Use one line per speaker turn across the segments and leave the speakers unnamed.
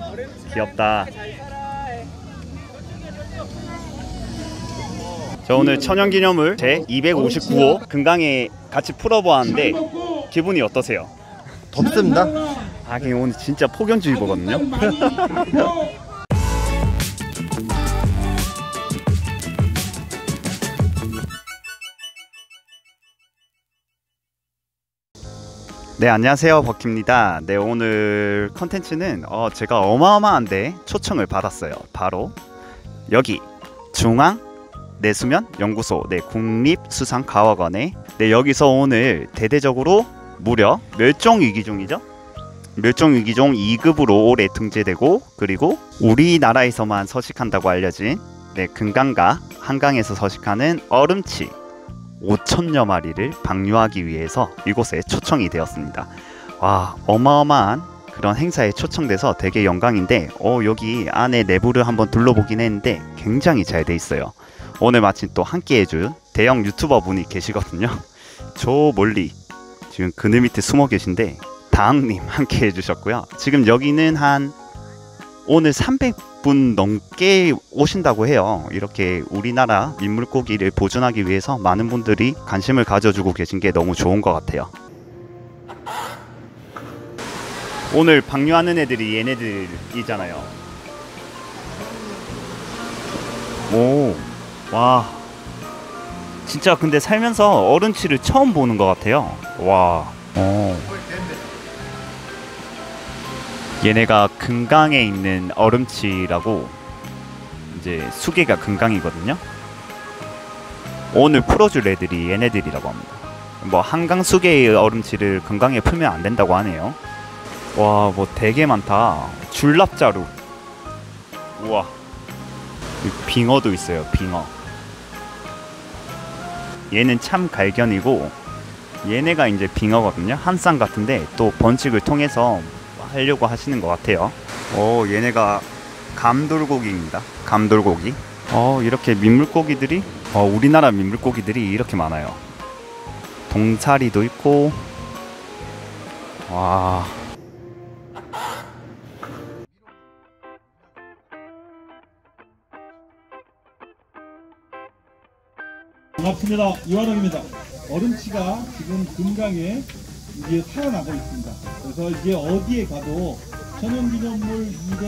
귀엽다. 저 오늘 천연기념물 제 259호 금강에 같이 풀어보았는데 기분이 어떠세요?
덥습니다.
하긴 오늘 진짜 폭염주의보거든요. 네, 안녕하세요, 버키입니다. 네, 오늘 컨텐츠는 제가 어마어마한데 초청을 받았어요. 바로 여기 중앙내수면연구소, 네, 국립수산과학원에, 네, 여기서 오늘 대대적으로 무려 멸종위기종이죠. 멸종위기종 2급으로 올해 등재되고, 그리고 우리나라에서만 서식한다고 알려진, 네, 금강과 한강에서 서식하는 얼음치 5천여 마리를 방류하기 위해서 이곳에 초청이 되었습니다. 와, 어마어마한 그런 행사에 초청돼서 되게 영광인데, 여기 안에 내부를 한번 둘러보긴 했는데 굉장히 잘 돼 있어요. 오늘 마침 또 함께 해줄 대형 유튜버 분이 계시거든요. 저 멀리 지금 그늘 밑에 숨어 계신데 다항님 함께 해주셨고요. 지금 여기는 한 오늘 300분 넘게 오신다고 해요. 이렇게 우리나라 민물고기를 보존하기 위해서 많은 분들이 관심을 가져주고 계신 게 너무 좋은 것 같아요. 오늘 방류하는 애들이 얘네들이잖아요. 오, 와, 진짜 근데 살면서 얼음치를 처음 보는 것 같아요. 와, 얘네가 금강에 있는 얼음치라고, 이제 수계가 금강이거든요. 오늘 풀어줄 애들이 얘네들이라고 합니다. 뭐 한강 수계의 얼음치를 금강에 풀면 안 된다고 하네요. 와, 뭐 되게 많다. 줄납자루. 우와, 빙어도 있어요. 빙어. 얘는 참갈견이고 얘네가 이제 빙어거든요. 한쌍 같은데 또 번식을 통해서 하려고 하시는 것 같아요. 얘네가 감돌고기입니다. 감돌고기. 이렇게 민물고기들이, 우리나라 민물고기들이 이렇게 많아요. 동사리도 있고. 와,
반갑습니다. 이완욱입니다. 얼음치가 지금 금강에 이제 살아나고 있습니다. 그래서 이제 어디에 가도 천연기념물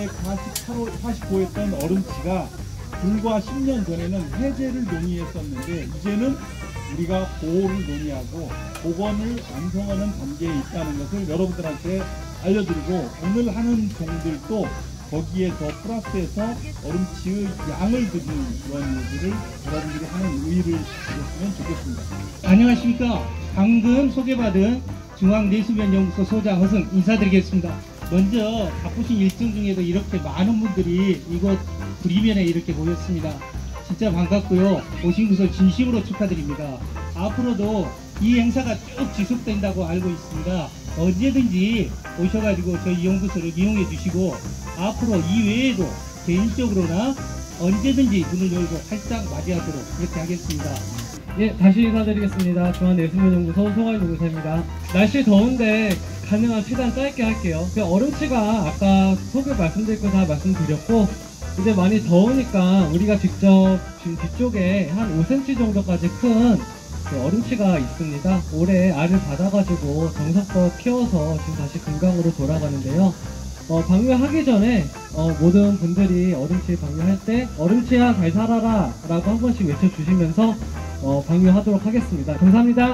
248호 얼음치가 불과 10년 전에는 해제를 논의했었는데 이제는 우리가 보호를 논의하고 복원을 완성하는 단계에 있다는 것을 여러분들한테 알려드리고, 오늘 하는 종들도 거기에 더 플러스해서 얼음치의 양을 드리는 그런 일들을 여러분들이 하는 의의를 주셨으면 좋겠습니다.
안녕하십니까. 방금 소개받은 중앙내수면연구소 소장 허승 인사드리겠습니다. 먼저 바쁘신 일정 중에도 이렇게 많은 분들이 이곳 구리면에 이렇게 모였습니다. 진짜 반갑고요. 오신 것을 진심으로 축하드립니다. 앞으로도 이 행사가 쭉 지속된다고 알고 있습니다. 언제든지 오셔가지고 저희 연구소를 이용해 주시고, 앞으로 이 외에도 개인적으로나 언제든지 문을 열고 활짝 맞이하도록 그렇게 하겠습니다.
예, 다시 인사드리겠습니다. 중앙내수면연구소 송하윤연구사입니다. 날씨 더운데 가능한 최대한 짧게 할게요. 얼음치가 아까 소개 말씀드릴 거 다 말씀드렸고, 이제 많이 더우니까 우리가 직접 지금 뒤쪽에 한 5cm 정도까지 큰 얼음치가 있습니다. 올해 알을 받아가지고 정성껏 키워서 지금 다시 금강으로 돌아가는데요. 방류하기 전에 모든 분들이 얼음치 방류할 때 얼음치야 잘 살아라 라고 한 번씩 외쳐주시면서 방류하도록 하겠습니다. 감사합니다.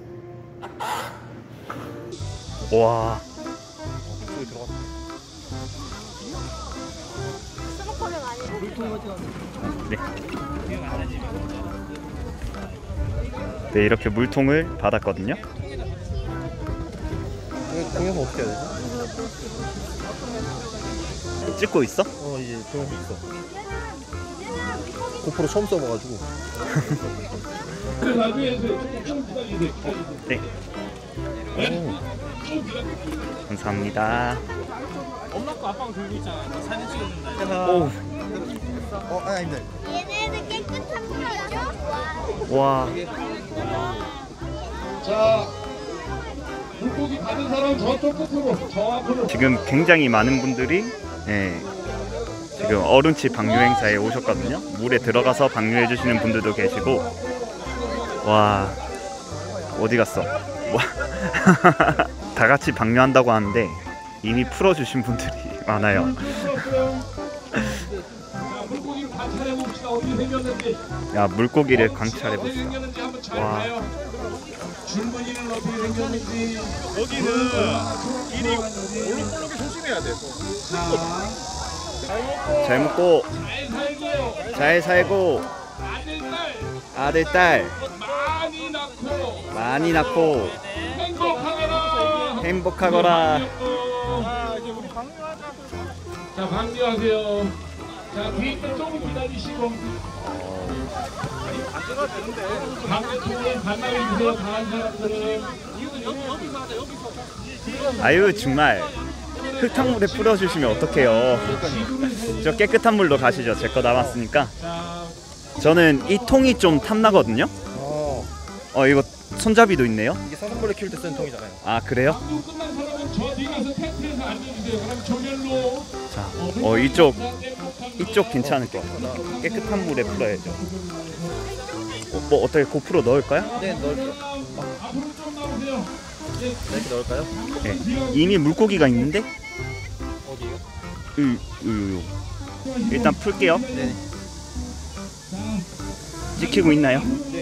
와, 네. 네, 이렇게 물통을 받았거든요.
동영상 어떻게 해야 되지?
찍고 있어?
이제 동영상 있어. 고프로 처음 써봐가지고.
네. 감사합니다.
엄마 거 아빠가 들고 있잖아. 나 사진 찍어준다.
오,
아닙니다.
얘네들 깨끗한 거죠?
와,
자, 물고기 받은 사람 저쪽 끝으로, 저 앞으로.
지금 굉장히 많은 분들이 네, 지금 어른치 방류 행사에 오셨거든요. 물에 들어가서 방류해 주시는 분들도 계시고. 와, 어디 갔어? 와. 다 같이 방류한다고 하는데 이미 풀어주신 분들이 많아요. 야, 물고기를 관찰해 봅시다. 와.
줄무늬는 어떻게 생겼는지. 여기는 일이 올록볼록이 조심해야 돼.
잘 먹고
잘 살고요.
잘 살고 아들 딸
많이 낳고
많이 낳고
행복하거라.
행복하거라.
자, 방류하세요. 자, 뒤에 조금 기다리시고. 방류통에 반납해주세요. 다른 사람들은.
아유, 정말 흙탕물에 풀어주시면 어떡해요. 저 깨끗한 물로 가시죠. 제 거 남았으니까. 저는 이 통이 좀 탐나거든요. 이거 손잡이도 있네요.
이게 사슴벌레 키울 때 쓰는 통이잖아요.
아, 그래요?
방류 끝난 사람은 저 뒤에 가서 텐트에서 앉아주세요. 그럼 조별로.
자, 이쪽 괜찮을 것 같아요. 깨끗한 물에 풀어야죠. 뭐 어떻게 고프로 넣을까요?
네, 넣을게요.
앞으로 좀 나오세요.
이렇게 넣을까요?
네. 이미 물고기가 있는데?
어디요?
일단 풀게요.
네.
찍히고 있나요?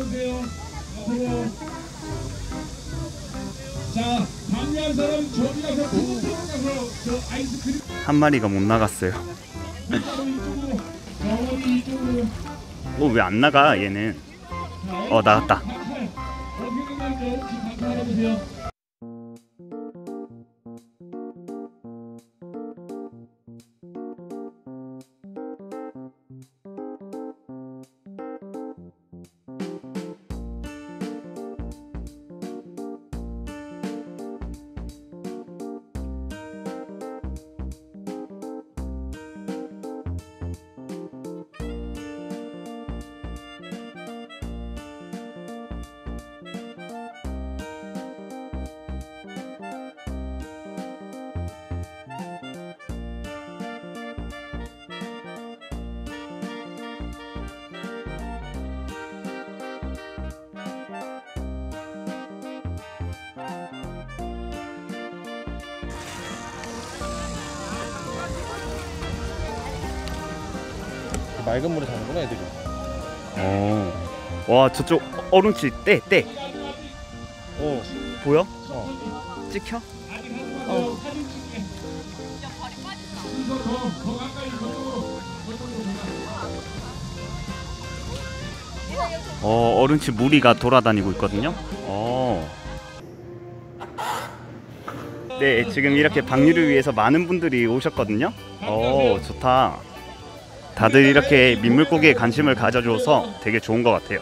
자, 방류한 사람 저기 가서 텐트 가서 저 아이스크림
한 마리가 못 나갔어요.
바로 이쪽으로. 병원이 이쪽으로.
왜 안 나가 얘는? 나갔다.
어떻게 됐는지 감사해주세요.
맑은 물에 사는구나 애들이.
와, 저쪽 어른치 떼. 보여? 찍혀? 어른치 무리가 돌아다니고 있거든요. 네, 지금 이렇게 방류를 위해서 많은 분들이 오셨거든요. 좋다. 다들 이렇게 민물고기에 관심을 가져줘서 되게 좋은 것 같아요.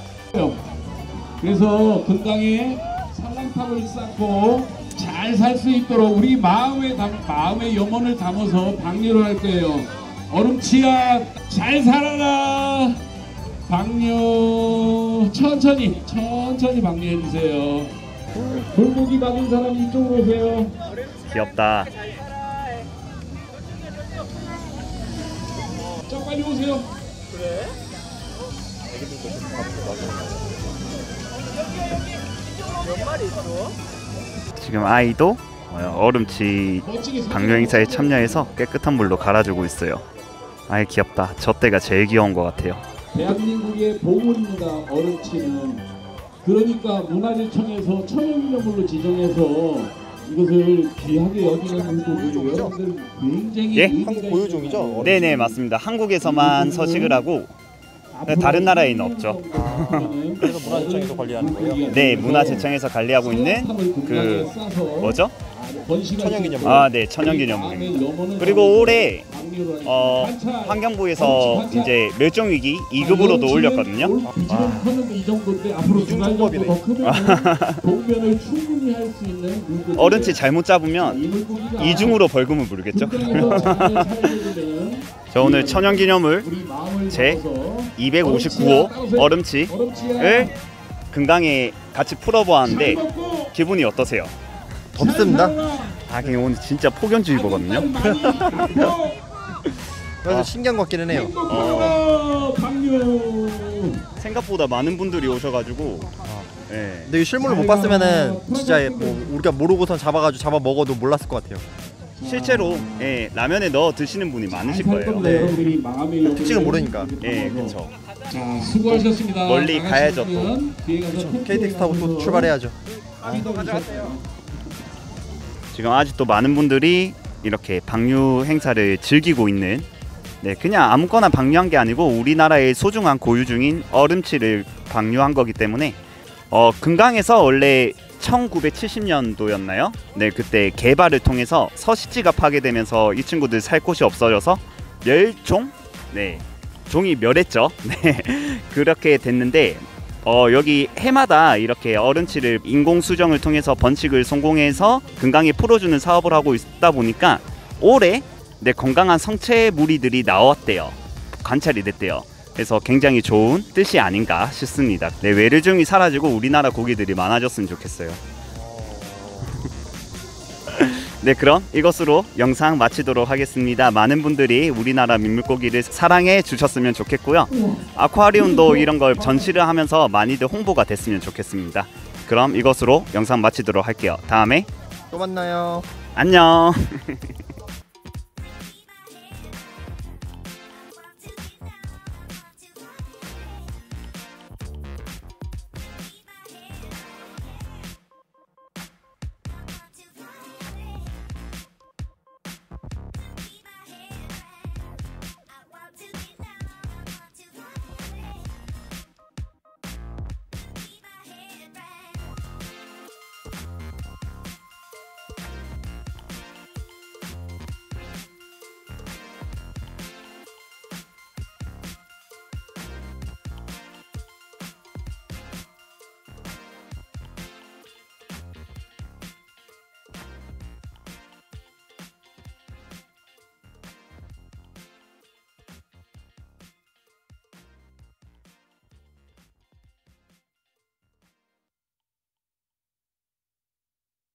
그래서 건강에 살랑탑을 쌓고 잘 살 수 있도록 우리 마음의 염원을 담아서 방류를 할 거예요. 얼음치야 잘 살아라. 방류 천천히 방류해 주세요. 물고기 받은 사람 이쪽으로 오세요.
귀엽다.
자, 빨리 오세요.
지금 아이도 얼음치 방류 행사에 참여해서 깨끗한 물로 갈아주고 있어요. 아이, 귀엽다. 저 때가 제일 귀여운 것 같아요.
대한민국의 보물입니다. 얼음치는. 그러니까 문화재청에서 천연기념물로 지정해서 이것을 귀하게 여기는 물고기 여러분들 굉장히
예?
한국 고유종이죠?
네네, 맞습니다. 한국에서만 서식을 하고 다른 나라에는 없죠.
그래서 문화재청에서 관리하는 거예요?
네, 문화재청에서 관리하고 있는 그 뭐죠?
천연기념물.
네, 천연기념물. 그리고 올해 환경부에서 이제 멸종위기 2급으로도 올렸거든요.
이 정도인데 앞으로 두 달 정도 더 크면 동면을 충분히 할 수 있는 물고기.
어른치 잘못 잡으면 이중으로 벌금을 물겠죠. 저 오늘 천연기념물 제 259호 얼음치를 금강에 같이 풀어보았는데 기분이 어떠세요?
덥습니다.
오늘 진짜 폭염주의보거든요.
그래서 신기한 것 같기는 해요.
방류.
생각보다 많은 분들이 오셔가지고 예.
근데 이 실물을 못 봤으면은 진짜 뭐 우리가 모르고선 잡아가지고 잡아 먹어도 몰랐을 것 같아요.
실제로 예, 라면에 넣어 드시는 분이 많으실 거예요.
여러분들이 마음의 여분을
특징을 모르니까.
예, 그렇죠.
자, 수고하셨습니다.
멀리 가야죠, 또.
KTX 타고 또 출발해야죠.
지금 아직도 많은 분들이 이렇게 방류 행사를 즐기고 있는 그냥 아무거나 방류한 게 아니고 우리나라의 소중한 고유 중인 얼음치를 방류한 거기 때문에 금강에서 원래 1970년도였나요? 네, 그때 개발을 통해서 서식지가 파괴되면서 이 친구들 살 곳이 없어져서 멸종? 네, 종이 멸했죠. 네, 그렇게 됐는데 여기 해마다 이렇게 얼음치를 인공 수정을 통해서 번식을 성공해서 금강에 풀어주는 사업을 하고 있다 보니까 올해 건강한 성체 무리들이 나왔대요. 관찰이 됐대요. 그래서 굉장히 좋은 뜻이 아닌가 싶습니다. 외래종이 사라지고 우리나라 고기들이 많아졌으면 좋겠어요. 네, 그럼 이것으로 영상 마치도록 하겠습니다. 많은 분들이 우리나라 민물고기를 사랑해 주셨으면 좋겠고요. 아쿠아리움도 이런 걸 전시를 하면서 많이들 홍보가 됐으면 좋겠습니다. 그럼 이것으로 영상 마치도록 할게요. 다음에
또 만나요.
안녕.